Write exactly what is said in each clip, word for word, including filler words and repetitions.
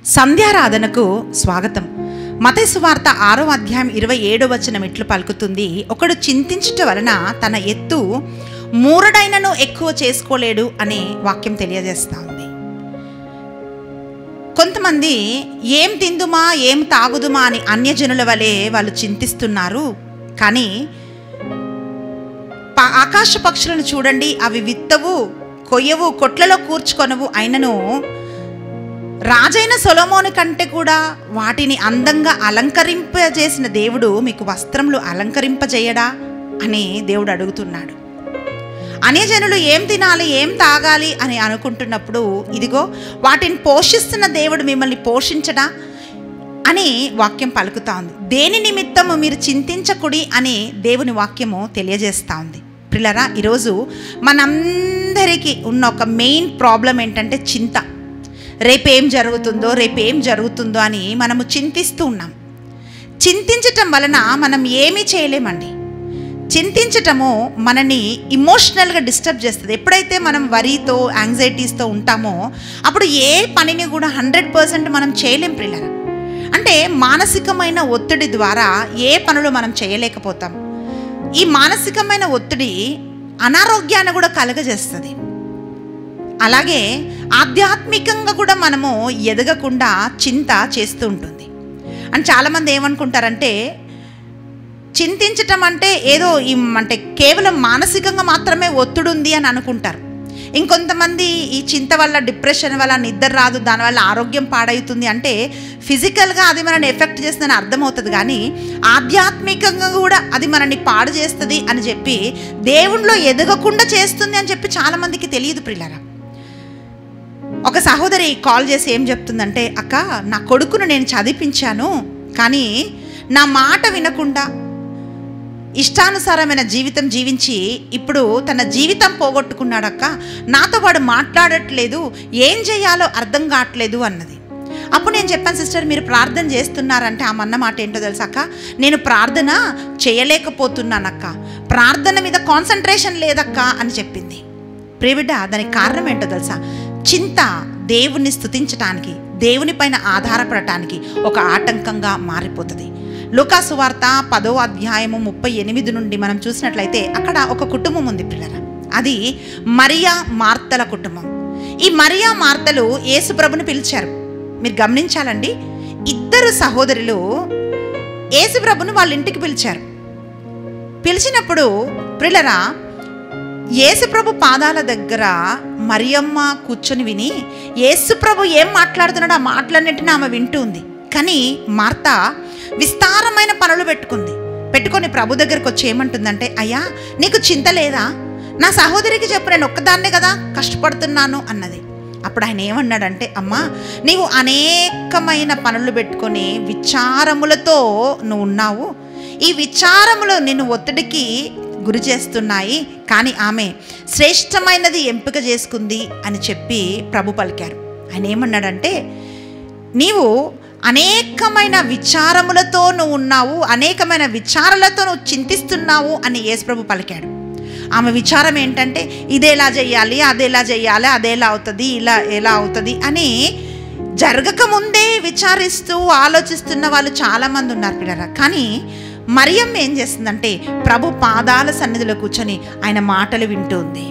సంధ్యారాధనకు స్వాగతం. మత్తయి సువార్త ఆరో అధ్యాయం ఇరవై ఏడో వచనం ఇట్లు పలుకుతుంది, ఒకడు చింతించుట వలన తన ఎత్తు మూరడైనను ఎక్కువ చేసుకోలేడు అనే వాక్యం తెలియజేస్తా ఉంది. కొంతమంది ఏం తిందుమా ఏం తాగుదుమా అని అన్యజనుల వలె వాళ్ళు చింతిస్తున్నారు. కానీ ఆకాశ పక్షులను చూడండి, అవి విత్తవు, కొయ్యవు, కొట్లలో కూర్చుకొనవు, అయినను రాజైన సొలొమోను కంటే కూడా వాటిని అందంగా అలంకరింపజేసిన దేవుడు మీకు వస్త్రములు అలంకరింపజేయడా అని దేవుడు అడుగుతున్నాడు. అన్యజనులు ఏం తినాలి ఏం తాగాలి అని అనుకుంటున్నప్పుడు ఇదిగో వాటిని పోషిస్తున్న దేవుడు మిమ్మల్ని పోషించడా అని వాక్యం పలుకుతా ఉంది. దేని నిమిత్తము మీరు చింతించకుడి అని దేవుని వాక్యము తెలియజేస్తూ ఉంది. ప్రియులారా, ఈరోజు మనందరికీ ఉన్న ఒక మెయిన్ ప్రాబ్లం ఏంటంటే చింత. రేపేం జరుగుతుందో రేపేం జరుగుతుందో అని మనము చింతిస్తూ ఉన్నాం. చింతించటం వలన మనం ఏమీ చేయలేమండి. చింతించటము మనని ఇమోషనల్గా డిస్టర్బ్ చేస్తుంది. ఎప్పుడైతే మనం వరీతో యాంగ్జైటీస్తో ఉంటామో అప్పుడు ఏ పనిని కూడా హండ్రెడ్ పర్సెంట్ మనం చేయలేం ప్రియులారా. అంటే మానసికమైన ఒత్తిడి ద్వారా ఏ పనులు మనం చేయలేకపోతాం. ఈ మానసికమైన ఒత్తిడి అనారోగ్యాన్ని కూడా కలుగజేస్తుంది. అలాగే ఆధ్యాత్మికంగా కూడా మనము ఎదగకుండా చింత చేస్తూ ఉంటుంది. అని చాలామంది ఏమనుకుంటారంటే చింతించటం అంటే ఏదో అంటే కేవలం మానసికంగా మాత్రమే ఒత్తిడి ఉంది అని అనుకుంటారు. ఇంకొంతమంది ఈ చింత వల్ల డిప్రెషన్ వల్ల నిద్ర రాదు, దానివల్ల ఆరోగ్యం పాడవుతుంది అంటే ఫిజికల్గా అది మనల్ని ఎఫెక్ట్ చేస్తుందని అర్థమవుతుంది. కానీ ఆధ్యాత్మికంగా కూడా అది మనల్ని పాడు చేస్తుంది అని చెప్పి దేవుణ్ణిలో ఎదగకుండా చేస్తుంది అని చెప్పి చాలామందికి తెలియదు ప్రియులారా. ఒక సహోదరి కాల్ చేసి ఏం చెప్తుందంటే, అక్క నా కొడుకును నేను చదివించాను, కానీ నా మాట వినకుండా ఇష్టానుసారమైన జీవితం జీవించి ఇప్పుడు తన జీవితం పోగొట్టుకున్నాడు అక్క, నాతో వాడు మాట్లాడట్లేదు, ఏం చేయాలో అర్థం కావట్లేదు అన్నది. అప్పుడు నేను చెప్పాను, సిస్టర్ మీరు ప్రార్థన చేస్తున్నారంటే ఆమె అన్న మాట ఏంటో తెలుసా అక్క, నేను ప్రార్థన చేయలేకపోతున్నానక్క, ప్రార్థన మీద కాన్సన్ట్రేషన్ లేదక్క అని చెప్పింది. ప్రియబిడ్డ, దానికి కారణం ఏంటో తెలుసా, చింత దేవుణ్ణి స్తుతించటానికి, దేవుని పైన ఆధారపడటానికి ఒక ఆటంకంగా మారిపోతుంది. లూకా సువార్త పదో అధ్యాయము ముప్పై ఎనిమిది నుండి మనం చూసినట్లయితే అక్కడ ఒక కుటుంబం ఉంది పిల్లరా. అది మరియా మార్తల కుటుంబం. ఈ మరియా మార్తలు యేసు ప్రభుని పిలిచారు. మీరు గమనించాలండి, ఇద్దరు సహోదరులు యేసు ప్రభుని వాళ్ళ ఇంటికి పిలిచారు. పిలిచినప్పుడు పిల్లరా యేసుప్రభు పాదాల దగ్గర మరియమ్మ కూర్చొని విని యేసుప్రభు ఏం మాట్లాడుతున్నాడో ఆ మాటలన్నింటినీ ఆమె వింటూ ఉంది. కానీ మార్త విస్తారమైన పనులు పెట్టుకుంది. పెట్టుకొని ప్రభు దగ్గరకు వచ్చి ఏమంటుందంటే, అయ్యా నీకు చింత లేదా, నా సహోదరికి చెప్పు, నేను ఒక్కదాన్నే కదా కష్టపడుతున్నాను అన్నది. అప్పుడు ఆయన ఏమన్నాడంటే, అమ్మా నీవు అనేకమైన పనులు పెట్టుకొని విచారములతో నువ్వు ఉన్నావు, ఈ విచారములు నిన్ను ఒత్తిడికి గురి చేస్తున్నాయి, కానీ ఆమె శ్రేష్టమైనది ఎంపిక చేసుకుంది అని చెప్పి ప్రభు పలికారు. ఆయన ఏమన్నాడంటే, నీవు అనేకమైన విచారములతో నువ్వు ఉన్నావు, అనేకమైన విచారాలతో నువ్వు చింతిస్తున్నావు అని యేసు ప్రభు పలికాడు. ఆమె విచారం ఏంటంటే ఇదేలా చెయ్యాలి, అదేలా చెయ్యాలి, అదేలా అవుతుంది, ఇలా ఎలా అవుతుంది అని జరగకముందే విచారిస్తూ ఆలోచిస్తున్న వాళ్ళు చాలామంది ఉన్నారు పిల్లరా. కానీ మరియమ్మ ఏం చేస్తుందంటే ప్రభు పాదాల సన్నిధిలో కూర్చొని ఆయన మాటలు వింటుంది.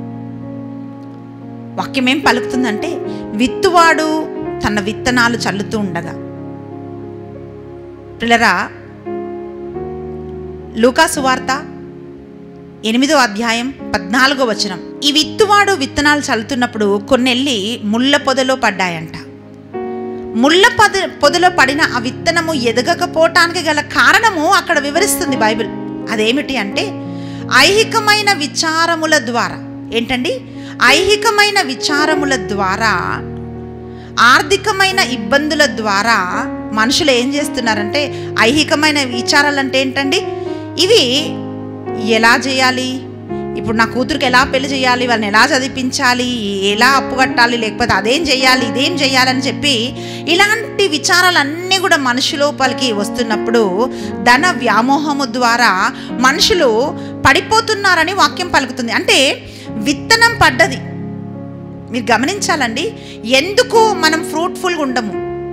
వాక్యం ఏం పలుకుతుందంటే, విత్తువాడు తన విత్తనాలు చల్లుతూ ఉండగా, పిల్లరా లూకా సువార్త ఎనిమిదో అధ్యాయం పద్నాలుగో వచనం, ఈ విత్తువాడు విత్తనాలు చల్లుతున్నప్పుడు కొన్నెళ్ళి ముళ్ళ పొదలో పడ్డాయంట. ముళ్ళ పొద పొదలో పడిన ఆ విత్తనము ఎదగకపోవటానికి గల కారణము అక్కడ వివరిస్తుంది బైబిల్. అదేమిటి అంటే ఐహికమైన విచారముల ద్వారా, ఏంటండి ఐహికమైన విచారముల ద్వారా, ఆర్థికమైన ఇబ్బందుల ద్వారా మనుషులు ఏం చేస్తున్నారంటే, ఐహికమైన విచారాలు అంటే ఏంటండి, ఇవి ఎలా చేయాలి, ఇప్పుడు నా కూతురికి ఎలా పెళ్లి చేయాలి, వాళ్ళని ఎలా చదివించాలి, ఎలా అప్పు కట్టాలి, లేకపోతే అదేం చేయాలి ఇదేం చేయాలని చెప్పి ఇలాంటి విచారాలన్నీ కూడా మనిషి లోపలికి వస్తున్నప్పుడు ధన వ్యామోహము ద్వారా మనుషులు పడిపోతున్నారని వాక్యం పలుకుతుంది. అంటే విత్తనం పడ్డది, మీరు గమనించాలండి. ఎందుకు మనం ఫ్రూట్ఫుల్గా ఉండము,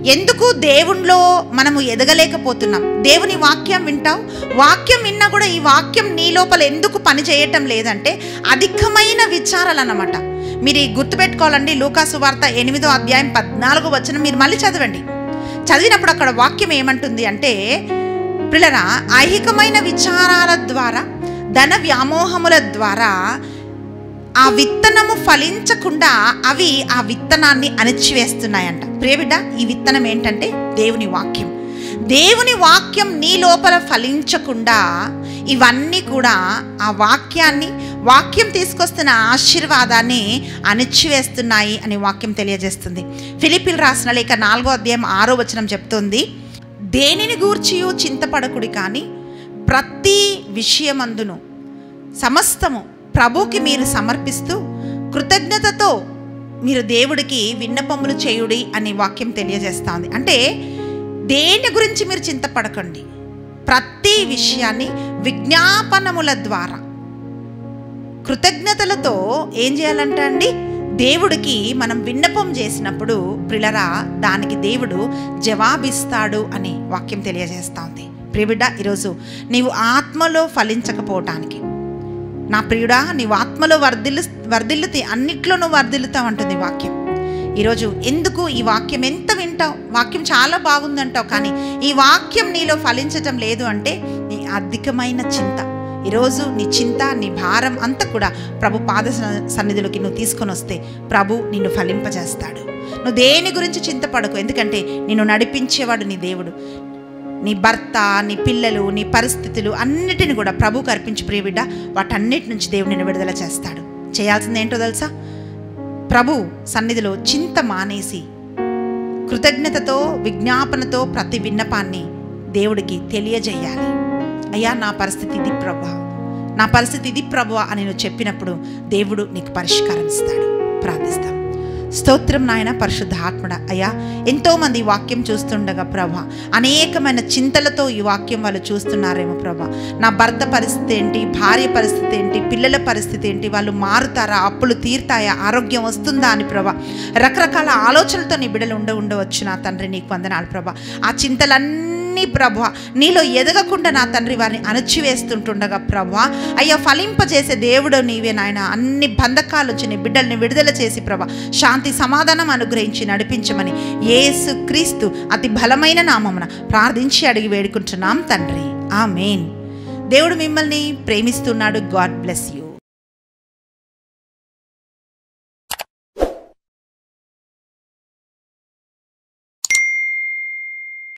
ఎందుకు దేవునిలో మనము ఎదగలేకపోతున్నాం? దేవుని వాక్యం వింటావు, వాక్యం విన్నా కూడా ఈ వాక్యం నీ లోపల ఎందుకు పని చేయటం లేదంటే అధికమైన విచారాలు అన్నమాట. మీరు గుర్తుపెట్టుకోవాలండి, లూకాసు వార్త ఎనిమిదో అధ్యాయం పద్నాలుగో వచనం మీరు మళ్ళీ చదవండి. చదివినప్పుడు అక్కడ వాక్యం ఏమంటుంది అంటే, పిల్లరా, ఐహికమైన విచారాల ద్వారా, ధన వ్యామోహముల ద్వారా ఆ విత్తనము ఫలించకుండా అవి ఆ విత్తనాన్ని అణిచివేస్తున్నాయంట. ప్రియబిడ్డ, ఈ విత్తనం ఏంటంటే దేవుని వాక్యం. దేవుని వాక్యం నీ లోపల ఫలించకుండా ఇవన్నీ కూడా ఆ వాక్యాన్ని, వాక్యం తీసుకొస్తున్న ఆశీర్వాదాన్ని అణిచివేస్తున్నాయి అని వాక్యం తెలియజేస్తుంది. ఫిలిప్పీలు రాసిన లేఖ నాలుగో అధ్యాయం ఆరో వచనం చెప్తుంది, దేనిని గూర్చియు చింతపడకుడి, కానీ ప్రతి విషయమందును సమస్తము ప్రభుకి మీరు సమర్పిస్తూ కృతజ్ఞతతో మీరు దేవుడికి విన్నపములు చేయుడి అని వాక్యం తెలియజేస్తుంది. అంటే దేని గురించి మీరు చింతపడకండి, ప్రతి విషయాన్ని విజ్ఞాపనముల ద్వారా కృతజ్ఞతలతో ఏం చేయాలంట అండి, దేవుడికి మనం విన్నపం చేసినప్పుడు ప్రిలరా దానికి దేవుడు జవాబిస్తాడు అని వాక్యం తెలియజేస్తుంది. ప్రియబిడ్డ, ఈరోజు నీవు ఆత్మలో ఫలించకపోవటానికి, నా ప్రియుడా నీవు ఆత్మలో వర్ధిల్లు వర్ధిల్లుతే అన్నిట్లో నువ్వు వర్ధిల్లుతావు అంటుంది వాక్యం. ఈరోజు ఎందుకు ఈ వాక్యం ఎంత వింటావు, వాక్యం చాలా బాగుందంటావు, కానీ ఈ వాక్యం నీలో ఫలించటం లేదు అంటే నీ అధికమైన చింత. ఈరోజు నీ చింత, నీ భారం అంతా కూడా ప్రభు పాద సన్నిధిలోకి నువ్వు తీసుకొని వస్తే ప్రభు నిన్ను ఫలింపజేస్తాడు. నువ్వు దేని గురించి చింతపడకు, ఎందుకంటే నిన్ను నడిపించేవాడు నీ దేవుడు. నీ భర్త, నీ పిల్లలు, నీ పరిస్థితులు అన్నిటిని కూడా ప్రభువుకు అర్పించి ప్రియబిడ్డ, వాటన్నిటి నుంచి దేవుడు నిన్ను విడుదల చేస్తాడు. చేయాల్సింది ఏంటో తెలుసా? ప్రభు సన్నిధిలో చింత మానేసి కృతజ్ఞతతో, విజ్ఞాపనతో ప్రతి విన్నపాన్ని దేవుడికి తెలియజేయాలి. అయ్యా నా పరిస్థితి ఇది ప్రభువా, నా పరిస్థితి ఇది ప్రభువా అని నువ్వు చెప్పినప్పుడు దేవుడు నీకు పరిష్కారం ఇస్తాడు. ప్రార్థిస్తాం. స్తోత్రం నాయన, పరిశుద్ధ ఆత్మడ. అయ్యా, ఎంతోమంది ఈ వాక్యం చూస్తుండగా ప్రభా అనేకమైన చింతలతో ఈ వాక్యం వాళ్ళు చూస్తున్నారేమో ప్రభా. నా భర్త పరిస్థితి ఏంటి, భార్య పరిస్థితి ఏంటి, పిల్లల పరిస్థితి ఏంటి, వాళ్ళు మారుతారా, అప్పులు తీరుతాయా, ఆరోగ్యం వస్తుందా అని ప్రభా రకరకాల ఆలోచనలతో నీ బిడ్డలు ఉండ ఉండవచ్చు నా తండ్రి. నీకు వందనాలు ప్రభా. ఆ చింతలన్నీ ప్రభా నీలో ఎదగకుండా నా తండ్రి వారిని అణచివేస్తుంటుండగా ప్రభా అయ్యా ఫలింపజేసే దేవుడు నీవే నాయన. అన్ని బంధకాల నుంచి నీ బిడ్డల్ని విడుదల చేసి ప్రభా శాంతి సమాధానం అనుగ్రహించి నడిపించమని యేసు క్రీస్తు అతి బలమైన నామమున ప్రార్థించి అడిగి వేడుకుంటున్నాం తండ్రి. ఆమేన్. దేవుడు మిమ్మల్ని ప్రేమిస్తున్నాడు. God bless you.